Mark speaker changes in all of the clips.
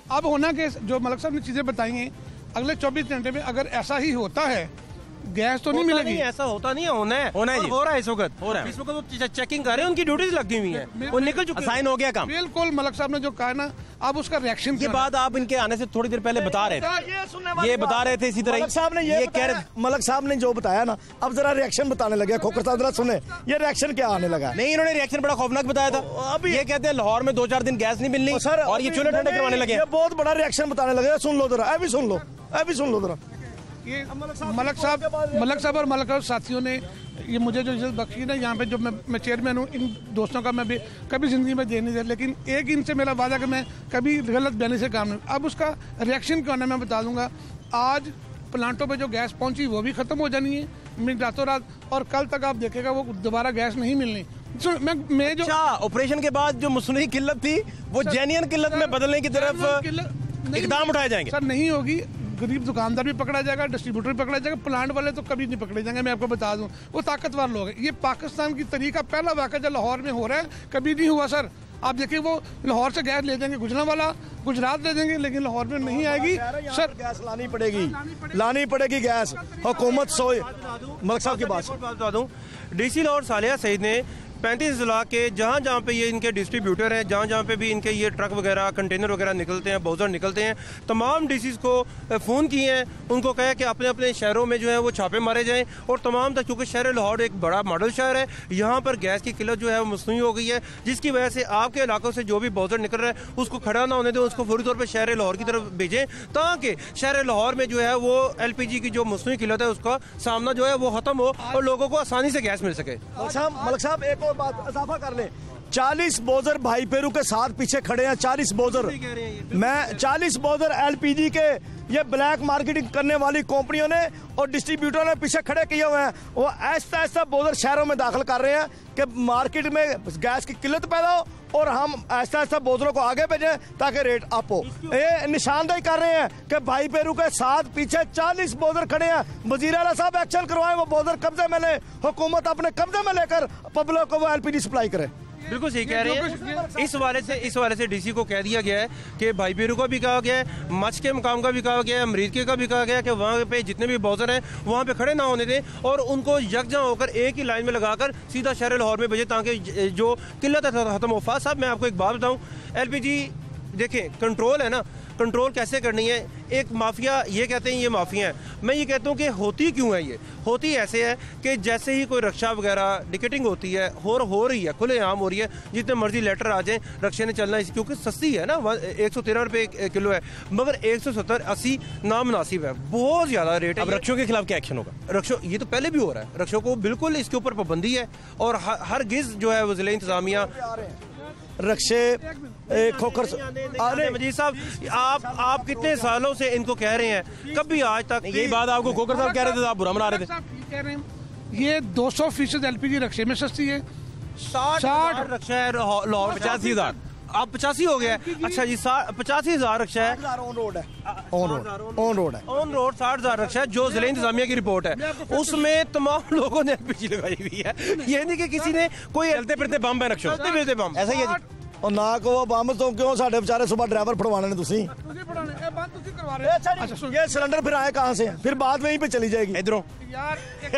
Speaker 1: अब होना कि जो मलिक साहब ने चीज़ें बताई हैं, अगले 24 घंटे में अगर ऐसा ही होता है, गैस तो नहीं मिलेगी।
Speaker 2: ऐसा होता नहीं है, होना है हो रहा है इस वक्त वो चेकिंग कर रहे हैं, उनकी ड्यूटीज लगी हुई है, वो निकल चुके, साइन हो गया काम।
Speaker 1: बिल्कुल मलिक साहब ने जो कहा ना, अब उसका रिएक्शन
Speaker 2: ये बात आप इनके आने से थोड़ी देर पहले बता रहे थे, ये बता रहे थे इसी तरह
Speaker 3: मलिक साहब ने ये कह रहे, मलिक साहब ने जो बताया ना, अब जरा रिएक्शन बताने लगे। खोकर साहब जरा सुने, ये रिएक्शन क्या आने लगा।
Speaker 2: नहीं, इन्होंने रिएक्शन बड़ा खौफनाक बताया था। अब ये कहते हैं लाहौर में 2-4 दिन गैस नहीं मिलनी सर, और ये चूल्हे ठंडे करवाने लगे।
Speaker 3: बहुत बड़ा रिएक्शन बताने लगे, सुन लो जरा, अभी सुन लो जरा।
Speaker 1: ये मलिक साहब और मलिक साहब साथियों ने ये मुझे जो इज्जत बख्शी ना, यहाँ पे जो मैं चेयरमैन हूँ, इन दोस्तों का मैं भी कभी ज़िंदगी में दे नहीं दे, लेकिन एक इनसे मेरा वादा कि मैं कभी गलत बयानी से काम नहीं। अब उसका रिएक्शन क्या होना मैं बता दूंगा। आज प्लांटों पे जो गैस पहुंची वो भी ख़त्म हो जानी है रातों रात, और कल तक आप देखेगा वो दोबारा गैस नहीं मिलनी। मैं जो
Speaker 2: ऑपरेशन के बाद जो मसनूई किल्लत थी वो जेन्युइन किल्लत में बदलने की तरफ इकदाम उठाए जाएंगे।
Speaker 1: सर नहीं होगी, गरीब दुकानदार भी पकड़ा जाएगा, डिस्ट्रीब्यूटर भी पकड़ा जाएगा, प्लांट वाले तो कभी नहीं पकड़े जाएंगे। मैं आपको बता दूं, वो ताकतवर लोग हैं। ये पाकिस्तान की तरीका पहला वाक़या जो लाहौर में हो रहा है, कभी नहीं हुआ सर। आप देखिए, वो लाहौर से गैस ले देंगे गुजरांवाला, गुजरात ले देंगे, लेकिन लाहौर में नहीं आएगी सर।
Speaker 3: गैस लानी पड़ेगी गैस। हुकूमत सोए। मलिक साहब की बात
Speaker 2: बता दूं, DC लाहौर सालिया सईद ने 35 जिला के जहाँ पे ये इनके डिस्ट्रीब्यूटर हैं, जहाँ पे भी इनके ये ट्रक वगैरह कंटेनर वगैरह निकलते हैं, बोझर निकलते हैं, तमाम DCs को फ़ोन किए हैं, उनको कहा कि अपने अपने शहरों में जो है वो छापे मारे जाएं, और तमाम तक, क्योंकि शहर लाहौर एक बड़ा मॉडल शहर है, यहाँ पर गैस की किल्लत जो है वो मसनूई हो गई है, जिसकी वजह से आपके इलाकों से जो भी बोझर निकल रहा है उसको खड़ा ना होने दें, उसको फौरी तौर पर शहर लाहौर की तरफ भेजें, ताकि शहर लाहौर में जो है वो LPG की जो मसनूई किल्लत है उसका सामना जो है वो ख़त्म हो और लोगों को आसानी से गैस मिल सके।
Speaker 3: मलिक साहब एक और बात इजाफा कर ले, 40 बोझर भाई पेरू के साथ पीछे खड़े हैं। 40 बोझर, मैं 40 बोझर LPG के ये ब्लैक मार्केटिंग करने वाली कंपनियों ने और डिस्ट्रीब्यूटर ने पीछे खड़े किए हुए हैं। वो ऐसा ऐसा बोझर शहरों में दाखिल कर रहे हैं कि मार्केट में गैस की किल्लत पैदा हो, और हम ऐसा ऐसा बोझरों को आगे भेजें ताकि रेट अप हो। ये निशानदेही कर रहे हैं कि भाई पेरू के साथ पीछे 40 बोझर खड़े हैं। वजीर आला साहब एक्शन करवाएं, वो बोझर कब्जे में ले, हुकूमत अपने कब्जे में लेकर पब्लिक को वो LPG सप्लाई करे।
Speaker 2: बिल्कुल सही कह रहे हैं। इस वाले से DC को कह दिया गया है कि भाई पेरू का भी कहा गया है, मच के मकाम का भी कहा गया है, अमरीके का भी कहा गया है कि वहाँ पे जितने भी बोझर हैं वहाँ पे खड़े ना होने दें, और उनको यकजा होकर एक ही लाइन में लगाकर सीधा शहर लाहौर में भेजें, ताकि जो किल्लत है खत्म हो। फाद साहब, मैं आपको एक बात बताऊँ, LPG देखें, कंट्रोल है ना, कंट्रोल कैसे करनी है। एक माफिया, ये कहते हैं ये माफिया है, मैं ये कहता हूँ कि होती क्यों है, ये होती ऐसे है कि जैसे ही कोई रक्षा वगैरह डिकेटिंग होती है, हो रही है, खुलेआम हो रही है, जितने मर्जी लेटर आ जाए, रक्षा ने चलना, क्योंकि सस्ती है ना, 113 रुपये किलो है, मगर 170-80 नामनासिब है, बहुत ज़्यादा रेट है।
Speaker 3: अब रक्षों के खिलाफ क्या एक्शन होगा?
Speaker 2: रक्षों, ये तो पहले भी हो रहा है, रक्षों को बिल्कुल इसके ऊपर पाबंदी है, और हर गिज़ जो है वो ज़िला इंतज़ामिया
Speaker 3: रक्षे खोकर।
Speaker 2: अरे मजीद साहब, आप कितने सालों से इनको कह रहे हैं, कभी आज तक
Speaker 3: यही बात आपको खोकर साहब कह रहे थे, आप बुरा मना रहे थे।
Speaker 1: कह रहे हैं ये 200% LPG रक्षे में सस्ती है।
Speaker 2: 60 रक्षा है लाहौर, 85,000, अब 85 हो गया। अच्छा जी, 85,000 रक्षा है,
Speaker 3: ऑन रोड है, ऑन रोड
Speaker 2: 60,000 रक्षा है, जो जिला इंतजामिया की रिपोर्ट है, उसमें तमाम लोगों ने LPG लगाई हुई है। ये नहीं कि किसी ने कोई चलते फिरते बम है, रक्षा चलते फिरते बम, ऐसा ही है।
Speaker 3: और ना को बम तो क्यों साढ़े बेचारे सुबह ड्राइवर फड़वाने ने तुसी। ये सिलेंडर फिर आए कहाँ से, फिर बाद में यहीं पे चली जाएगी इधरों
Speaker 1: यार।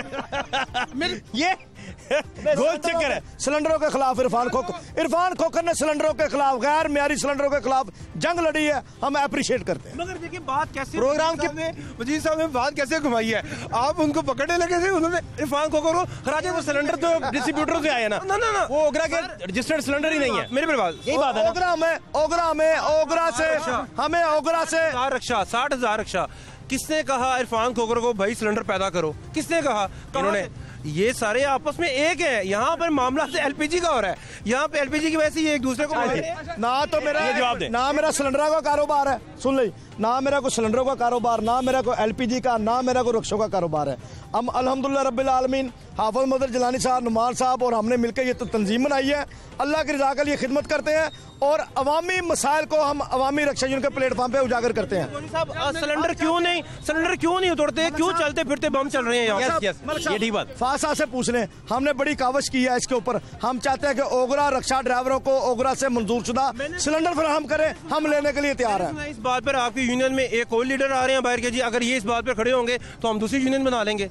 Speaker 3: ये गोल चक्कर है सिलेंडरों के खिलाफ। इरफान खोकर ने सिलेंडरों के खिलाफ, गैर मियारी सिलेंडरों के खिलाफ जंग लड़ी है, हम अप्रिशिएट करते हैं।
Speaker 2: मगर देखिए बात कैसे, प्रोग्राम कितने वजीर साहब ने बात कैसे घुमाई है, आप उनको पकड़ने लगे थे, उन्होंने इरफान खोकर को खराजे, वो सिलेंडर तो डिस्ट्रीब्यूटर से आए ना, ना वो ओगरा के रजिस्टर्ड सिलेंडर ही नहीं है। मेरे बात यही बात है, ओगरा से हमें ओगरा से रक्षा 60,000 रक्षा। किसने कहा इरफान खोकर को भाई सिलेंडर पैदा करो, किसने कहा? इन्होंने, ये सारे आपस में एक है। यहाँ पर मामला से LPG का हो रहा है, यहाँ पे LPG की वजह से ये एक दूसरे को
Speaker 3: ना तो मेरा जवाब दे, ना मेरा सिलेंडर का कारोबार है, सुन ले, ना मेरा कोई सिलेंडरों का कारोबार, ना मेरा कोई LPG का, ना मेरा कोई रक्षों का कारोबार है। हम अल्हम्दुलिल्लाह रब्बिल आलमीन, हाफिज मदर जलानी साहब, नुमान साहब और हमने मिलकर ये तो तंजीम बनाई है, अल्लाह की रज़ा के लिए खिदमत करते हैं और अवामी मसाइल को हम अवामी रक्षा यूनियन के प्लेटफॉर्म पे उजागर करते हैं।
Speaker 2: सिलेंडर क्यों नहीं उतरते, क्यों चलते फिरते बम चल रहे हैं यहाँ?
Speaker 3: ये ठीक बात फाद साहब से पूछ लें, हमने बड़ी कावश की है इसके ऊपर। हम चाहते हैं कि ओगरा रक्षा ड्राइवरों को ओगरा से मंजूर शुदा सिलेंडर फराहम करें, हम लेने के लिए तैयार हैं।
Speaker 2: इस बात पर आपकी यूनियन में एक और लीडर आ रहे हैं बाहर के जी, अगर ये इस बात पर खड़े होंगे तो हम दूसरी यूनियन बना लेंगे।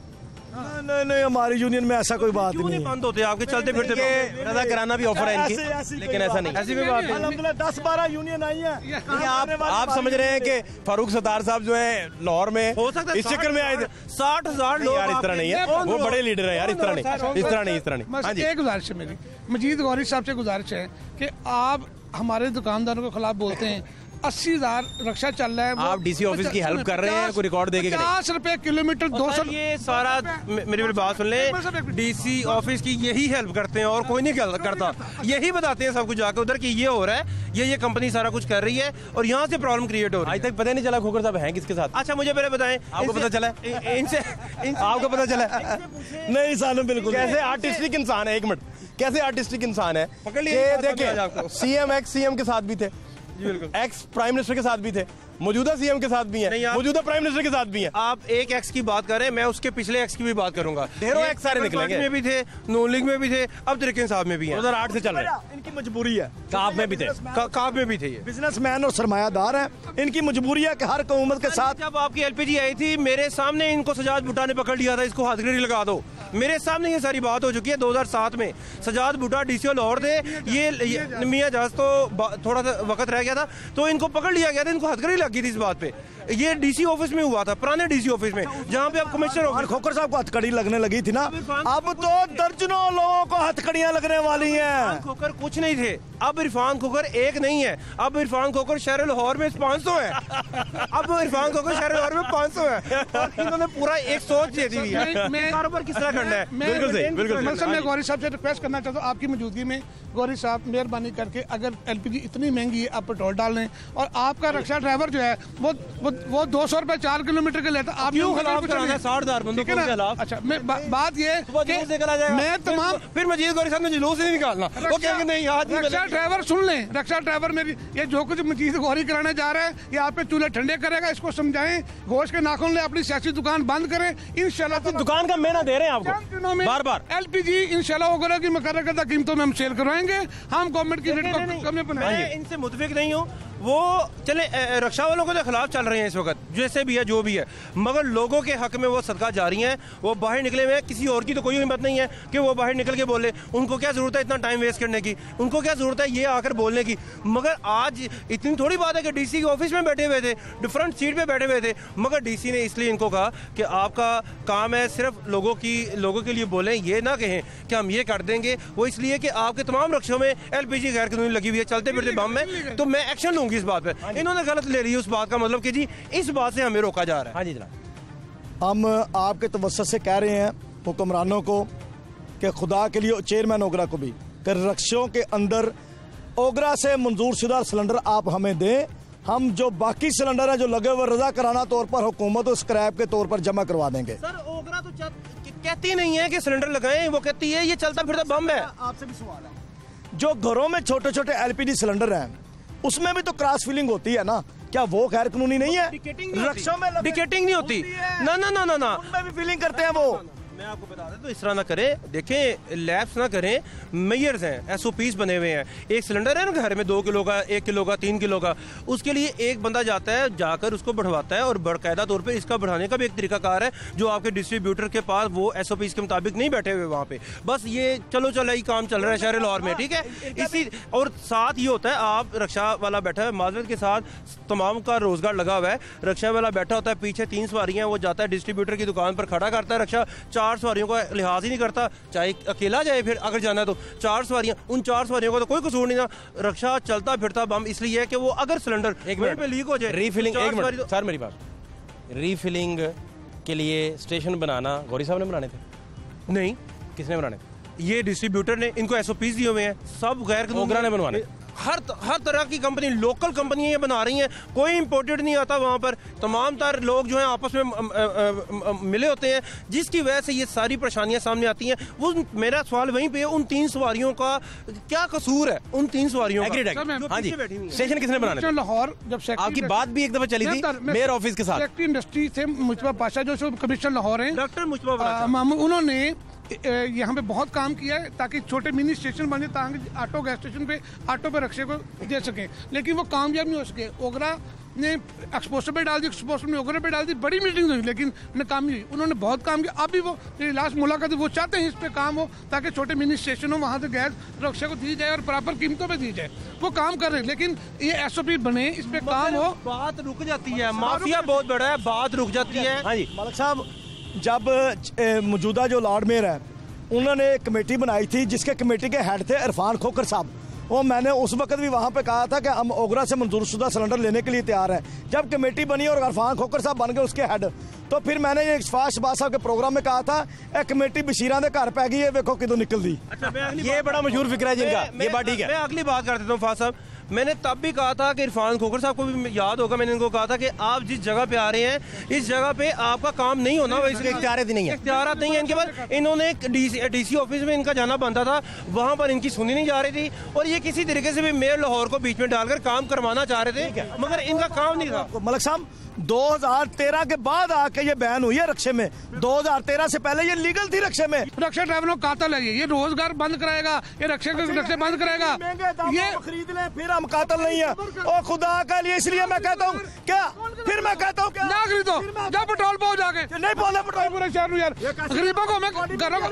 Speaker 3: नहीं, हमारी यूनियन में ऐसा कोई बात नहीं।
Speaker 2: बंद होते आपके चलते फिरते रजा कराना भी ऑफर है इनकी, लेकिन ऐसा नहीं, ऐसी कोई बात नहीं।
Speaker 3: अल्हम्दुलिल्लाह 10-12 यूनियन आई है।
Speaker 4: आप समझ रहे हैं कि फारूक सत्तार साहब जो है लाहौर में
Speaker 2: हो सकता है
Speaker 4: इस चक्कर में आए थे।
Speaker 2: 60,000 लोग
Speaker 4: यार इस तरह नहीं है, वो बड़े लीडर है यार, इस तरह नहीं।
Speaker 1: हाँ जी, एक गुजारिश है मेरी, मजीद गौरी साहब से गुजारिश है कि आप हमारे दुकानदारों के खिलाफ बोलते हैं। 80,000 रक्षा चल रहा है,
Speaker 4: आप DC ऑफिस की हेल्प कर रहे हैं, कोई रिकॉर्ड देके
Speaker 1: 50 रुपए किलोमीटर 200।
Speaker 2: ये सारा मेरी बात सुन ले, DC ऑफिस की यही हेल्प करते हैं और कोई नहीं करता, यही बताते हैं सब कुछ जाकर उधर कि ये हो रहा है, ये कंपनी सारा कुछ कर रही है और यहाँ से प्रॉब्लम क्रिएट हो रही है।
Speaker 4: आज तक पता नहीं चला खोकर साहब हैं किसके साथ।
Speaker 2: अच्छा मुझे पहले बताएं,
Speaker 4: आपको पता चला?
Speaker 2: इनसे
Speaker 4: आपको पता चला?
Speaker 3: नहीं सानू बिल्कुल।
Speaker 4: कैसे आर्टिस्टिक इंसान है, एक मिनट, कैसे आर्टिस्टिक इंसान है?
Speaker 2: पकड़ लिए,
Speaker 4: देखिए CM एक्स CM के साथ भी थे, एक्स प्राइम मिनिस्टर के साथ भी थे, मौजूदा CM के साथ भी हैं, मौजूदा प्राइम मिनिस्टर के साथ भी हैं।
Speaker 2: आप एक एक्स की बात कर रहे हैं, मैं उसके पिछले एक्स की भी बात करूंगा।
Speaker 4: ढेरों एक्स सारे निकलेंगे,
Speaker 2: में भी थे, नून लीग में भी थे, अब तरीके साहब में भी हैं।
Speaker 4: 2008 से चल रहे हैं।
Speaker 3: इनकी मजबूरी है,
Speaker 4: काफ में भी थे,
Speaker 2: काफ में भी थे। ये
Speaker 3: बिजनेसमैन और सरमायादार हैं, इनकी मजबूरी है कि हर कौमत के साथ।
Speaker 2: जब आपकी LPG आई थी, मेरे सामने इनको सजाद भुट्टा ने पकड़ लिया था, इसको हथकड़ी लगा दो, मेरे सामने ये सारी बात हो चुकी है। 2007 में सजाद भुट्टा DCO लाहौर थे, ये मियां जहाज तो थोड़ा सा वक्त रह गया था तो इनको पकड़ लिया गया था, इनको हथकड़ी लग गई थी इस बात पे। ये DC ऑफिस में हुआ था, पुराने DC ऑफिस में, जहाँ पे अब कमिश्नर
Speaker 3: और खोकर साहब को हथकड़ी लगने लगी थी ना, अब तो दर्जनों लोगों को हथकड़ियां लगने वाली हैं।
Speaker 2: खोकर कुछ नहीं थे, अब इरफान खोकर एक नहीं है, अब इरफान खोकर शहर लाहौर में 500 है। अब इरफान खोकर शहर लाहौर में 500 है और इन्होंने पूरा एक सोच दे दी है कारोबार किस तरह करना है।
Speaker 4: बिल्कुल सही, बिल्कुल सही।
Speaker 1: मैं गौरी साहब से रिक्वेस्ट करना चाहता हूँ आपकी मौजूदगी में, गौरी साहब मेहरबानी करके अगर LPG इतनी महंगी है, आप पेट्रोल डाल लें और आपका रक्षा ड्राइवर जो है वो 200 रुपए 4 किलोमीटर के लेता, आप
Speaker 2: क्यों खिलाफ कराना है 60,000 बंदों के खिलाफ?
Speaker 1: अच्छा बात ये मैं तमाम
Speaker 2: फिर मजीद गौरी साहब ने जुलूस नहीं निकालना, वो कहेंगे नहीं आज
Speaker 1: रक्षा ड्राइवर सुन लें, रक्षा ड्राइवर मेरी ये जो कुछ मजीद गौरी कराने जा रहा है, ये आपके चूल्हे ठंडे करेगा, इसको समझाएं, गोश्त के नाखून ले, अपनी सियासी दुकान बंद करें इंशाल्लाह।
Speaker 4: दुकान का महीना दे रहे हैं आपको बार बार।
Speaker 1: LPG इंशाल्लाह वगैरह की मुकर्रर करदा कीमतों में हम सेल करवाएंगे, हम गवर्नमेंट की रेट को कम बनाएंगे।
Speaker 2: मैं इनसे मुतफिक नहीं हूँ, वो चले रक्षा वालों के खिलाफ चल रहे हैं इस वक्त, जैसे भी है जो भी है, मगर लोगों के हक में वो सदका जारी हैं, वो बाहर निकले हुए हैं, किसी और की तो कोई हिम्मत नहीं है कि वो बाहर निकल के बोले। उनको क्या जरूरत है इतना टाइम वेस्ट करने की, उनको क्या जरूरत है ये आकर बोलने की। मगर आज इतनी थोड़ी बात है कि DC के ऑफिस में बैठे हुए थे, डिफरेंट सीट पे बैठे हुए थे, मगर DC ने इसलिए इनको कहा कि आपका काम है सिर्फ लोगों के लिए बोलें, ये ना कहें कि हम ये कर देंगे। वो इसलिए कि आपके तमाम रक्षों में LPG गैर कानूनी लगी हुई है, चलते फिरते बम में, तो मैं एक्शन लूंगी इस बात पर। इन्होंने गलत ले ली उस बात का मतलब कि जी इस बात से हमें रोका जा रहा है।
Speaker 4: हाँ जी जनाब,
Speaker 3: हम आपके तवज्जुह से कह रहे हैं हुक्मरानों को कि खुदा के लिए, चेयरमैन ओगरा को भी, कि रक्षों के अंदर ओगरा से मंजूर शुदा सिलेंडर आप हमें दें। हम जो बाकी सिलेंडर है जो लगे हुए रजा कराना तौर पर हुकूमत को स्क्रैप के तौर पर जमा करवा देंगे।
Speaker 2: सर ओगरा तो कहती नहीं है कि सिलेंडर लगाएं, वो कहती है ये चलता फिरता बम है।
Speaker 3: आपसे भी सवाल है, जो घरों में छोटे छोटे LPG सिलेंडर हैं उसमें भी तो क्रॉस फिलिंग होती है ना, क्या वो गैर कानूनी नहीं है? रक्षों में
Speaker 2: डिकेटिंग नहीं होती ना ना ना ना ना,
Speaker 3: उनमें भी फिलिंग करते हैं वो।
Speaker 2: मैं आपको बता दें तो इस तरह ना करें, देखें लैब्स ना करें, मेयर्स हैं, SOPs बने हुए हैं। एक सिलेंडर है ना घर में 2 किलो का, 1 किलो का, 3 किलो का, उसके लिए एक बंदा जाता है, जाकर उसको बढ़वाता है और बाकायदा तौर पे इसका बढ़ाने का भी एक तरीकाकार है जो आपके डिस्ट्रीब्यूटर के पास वो SOPs के मुताबिक नहीं बैठे हुए वहाँ पे, बस ये चलो ही काम चल रहा है शहर लाहौर में, ठीक है। इसी और साथ ये होता है, आप रक्षा वाला बैठा है माजरत के साथ, तमाम का रोजगार लगा हुआ है, रक्षा वाला बैठा होता है, पीछे 3 सवारियां, वो जाता है डिस्ट्रीब्यूटर की दुकान पर खड़ा करता है, रक्षा 4 सवारियों का लिहाज ही नहीं करता, चाहे अकेला जाए फिर अगर जाना है तो 4 सवारियां, उन 4 सवारियों का तो कोई कसूर नहीं ना। रक्षा चलता फिरता बम इसलिए है कि वो अगर सिलेंडर
Speaker 4: एक मिनट पे
Speaker 2: लीक हो जाए,
Speaker 4: रीफिलिंग, एक मिनट सर मेरी बात, रीफिलिंग के लिए स्टेशन बनाना गौरी साहब ने बनाने थे?
Speaker 2: नहीं,
Speaker 4: किसने बनाने थे?
Speaker 2: ये डिस्ट्रीब्यूटर ने, इनको SOPs दिए हुए हैं, सब गैर कानूनी
Speaker 4: ओगरा ने बनवाने।
Speaker 2: हर तरह की कंपनी, लोकल कंपनियां ये बना रही हैं, कोई इंपोर्टेड नहीं आता वहाँ पर। तमाम तर लोग जो हैं आपस में मिले होते हैं, जिसकी वजह से ये सारी परेशानियां सामने आती हैं। वो मेरा सवाल वहीं पे, उन 3 सवारियों का क्या कसूर है? उन 3 सवारियों का।
Speaker 4: हाँ जी, स्टेशन किसने बनाया?
Speaker 1: लाहौर जब
Speaker 4: आपकी बात भी एक दफा चली थी मेयर ऑफिस के साथ,
Speaker 1: सेक्रेटरी इंडस्ट्री थे मुस्तफा पाशा जो कमिश्नर लाहौर हैं,
Speaker 2: डॉक्टर मुस्तफा,
Speaker 1: उन्होंने यहाँ पे बहुत काम किया है ताकि छोटे मिनी स्टेशन बने, ताकि ऑटो गैस स्टेशन पे ऑटो पे रक्शे को दे सके, लेकिन वो कामयाब नहीं हो सके। ओगरा ने एक्सपोजर पे डाल दी, एक्सपोजर में ओगरा पे डाल दी, बड़ी मीटिंग हुई लेकिन नाकामी हुई। उन्होंने बहुत काम किया। अभी वो लास्ट मुलाकात वो चाहते हैं इस पे काम हो ताकि छोटे मिनी स्टेशन हो, वहाँ से गैस रक्शे को दी जाए और प्रॉपर कीमतों पे दी जाए। वो काम कर रहे हैं, लेकिन ये SOP बने, इस पे काम हो।
Speaker 2: बात रुक जाती है, माफिया बहुत बड़ा है, बात रुक जाती है।
Speaker 3: हाँ जी मलिक साहब, जब मौजूदा जो लॉर्ड मेयर है उन्होंने एक कमेटी बनाई थी जिसके कमेटी के हेड थे इरफान खोकर साहब, वो मैंने उस वक्त भी वहाँ पे कहा था कि हम ओगरा से मंजूरशुदा सिलेंडर लेने के लिए तैयार हैं। जब कमेटी बनी और इरफान खोकर साहब बन गए उसके हेड, तो फिर मैंने ये शहबाज साहब के प्रोग्राम में कहा था एक कमेटी बशीरा दे घर पै गई है, देखो किदों निकल दी।
Speaker 4: ये बड़ा मशहूर फिक्र है जिनका, ये बात ठीक है।
Speaker 2: मैं अगली बात कर देता हूँ फाद साहब। मैंने तब भी कहा था कि इरफान खोकर साहब को भी याद होगा, मैंने इनको कहा था कि आप जिस जगह पे आ रहे हैं इस जगह पे आपका काम नहीं होना, वैसे
Speaker 4: इख्तियारात नहीं है,
Speaker 2: इख्तियारात नहीं है इनके पास। इन्होंने DC ऑफिस में इनका जाना बनता था, वहां पर इनकी सुनी नहीं जा रही थी, और ये किसी तरीके से भी मेयर लाहौर को बीच में डालकर काम करवाना चाह रहे थे, मगर इनका काम नहीं था।
Speaker 3: मलिक साहब 2013 के बाद आके ये बैन हुई है रक्शे में, 2013 से पहले ये लीगल थी रक्शे में।
Speaker 1: रक्षा ड्राइवरों का कातल है, ये रोजगार बंद कराएगा, ये रक्षे बंद कराएगा,
Speaker 3: ये खरीद ले फिर हम कातल नहीं है। ओ खुदा के लिए, इसलिए मैं कहता हूँ क्या, फिर मैं कहता हूँ
Speaker 1: ना खरीदो, जब पेट्रोल पाओ जाके
Speaker 3: नहीं बोले पेट्रोल
Speaker 1: पूरे शहर यार गरीबों को हमें घरों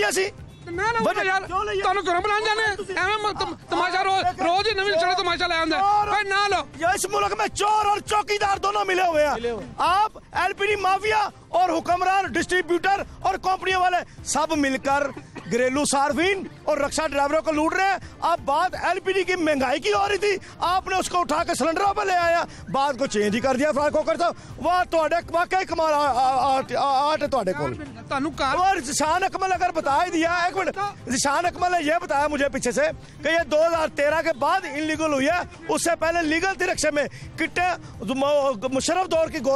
Speaker 1: यार घरों बनाने जाने तमाशा रोज ही नवी चढ़े तमाशा ले आंदा भाई ना लो।
Speaker 3: इस मुल्क में चोर और चौकीदार दोनों मिले हुए हैं। आप LPG माफिया और हुक्मरान, डिस्ट्रीब्यूटर और कंपनियों वाले सब मिलकर घरेलू सार्फिन और रक्षा ड्राइवरों को लूट रहे हैं। अब बात LPG की महंगाई की हो रही थी, आपने उसको उठा के सिलेंडरों पर ले आया, बात को चेंज ही कर दिया। वाह तुहाडे वाकई कमाल आर्ट है तुहाडे कोल। और जिशान अकमल अगर बता ही दिया, एक मिनट, जिशान अकमल ने यह बताया मुझे पीछे से कि ये 2013 के बाद इनलीगल हुई है, उससे पहले लीगल थी रक्शे में। किटें मुशर्रफ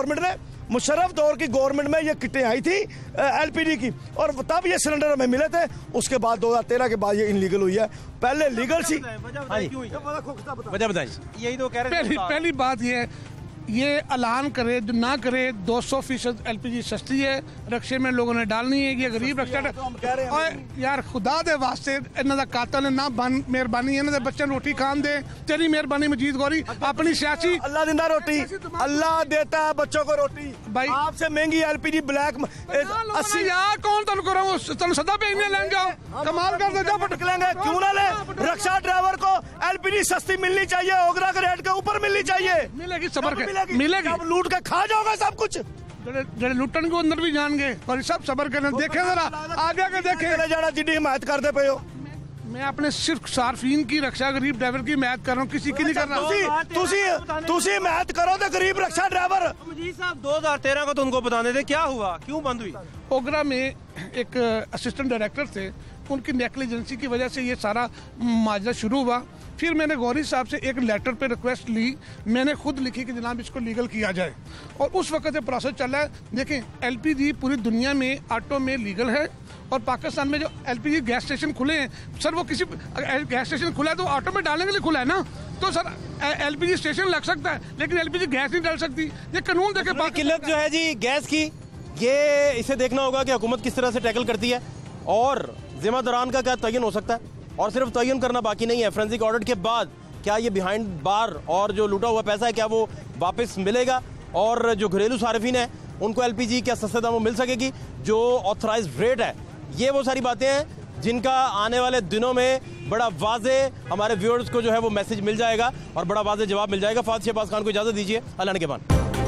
Speaker 3: दौर की गवर्नमेंट में ये किटें आई थी LPG की, और तब ये सिलेंडर हमें मिले थे। उसके बाद 2013 के बाद ये इनलीगल हुई है, पहले लीगल थी।
Speaker 4: वजह बताइए।
Speaker 2: यही तो कह रहे थे।
Speaker 1: पहली बात ये ऐलान करे ना करे 200% LPG सस्ती है, रक्शे में लोगों ने डालनी है। ये गरीब रक्षा यार खुदा दे वास्ते इन्हों का कातल है ना, मेहरबानी इन्हों बच्चे रोटी खान दे, तेरी मेहरबानी मजीद गौरी अपनी सियासी।
Speaker 3: अल्लाह दिंदा रोटी, अल्लाह देता है बच्चों को रोटी। भाई आपसे महंगी LPG ब्लैक
Speaker 1: 80 यार कौन तुम करो तुम सदा पे लें जाओ, कमाल कर दे जाओ
Speaker 3: निकलेंगे क्यों ना ले। रक्षा ड्राइवर को LPG सस्ती मिलनी चाहिए, ओगरा के रेट के ऊपर मिलनी चाहिए।
Speaker 1: मिलेगी सबर के मिलेगी,
Speaker 3: अब लूट के खा जाओगे सब कुछ।
Speaker 1: जड़े लुटन को अंदर भी जान गए और सब सबर करने देखे जरा आगे के देखे
Speaker 3: जाना जिड्डी हिमायत करते पे हो।
Speaker 1: मैं अपने सिर्फ सार्फिन की रक्षा, गरीब ड्राइवर की हिमायत कर रहा हूँ, किसी की नहीं कर रहा।
Speaker 3: तुसी हिमायत करो तो गरीब रक्षा ड्राइवर।
Speaker 2: जी साहब 2013 को तो उनको बताने थे, क्या हुआ, क्यों बंद हुई?
Speaker 1: ओगरा में एक असिस्टेंट डायरेक्टर थे, उनकी नेग्लिजेंसी की वजह से ये सारा माजरा शुरू हुआ। फिर मैंने गौरी साहब से एक लेटर पे रिक्वेस्ट ली, मैंने खुद लिखी कि जनाब इसको लीगल किया जाए, और उस वक्त से प्रोसेस चल रहा है। देखें LPG पूरी दुनिया में ऑटो में लीगल है, और पाकिस्तान में जो LPG गैस स्टेशन खुले हैं सर, वो किसी गैस स्टेशन खुला है तो ऑटो में डालने के लिए खुला है ना, तो सर LPG स्टेशन लग सकता है लेकिन LPG गैस नहीं डाल सकती। ये कानून देखे
Speaker 4: किल्लत जो है जी गैस की, ये इसे देखना होगा कि हुकूमत किस तरह से टैकल करती है, और जिम्मेदारान का क्या तयन हो सकता है। और सिर्फ तयन करना बाकी नहीं है, फोरेंसिक ऑडिट के बाद क्या ये बिहाइंड बार और जो लूटा हुआ पैसा है क्या वो वापस मिलेगा, और जो घरेलू सार्फिन है उनको LPG क्या सस्ते दामों मिल सकेगी, जो ऑथराइज्ड रेट है। ये वो सारी बातें हैं जिनका आने वाले दिनों में बड़ा वाजे हमारे व्यूअर्स को जो है वो मैसेज मिल जाएगा और बड़ा वाजे जवाब मिल जाएगा। फाद शहबाज खान को इजाजत दीजिए, अल्लाह ने के बाद।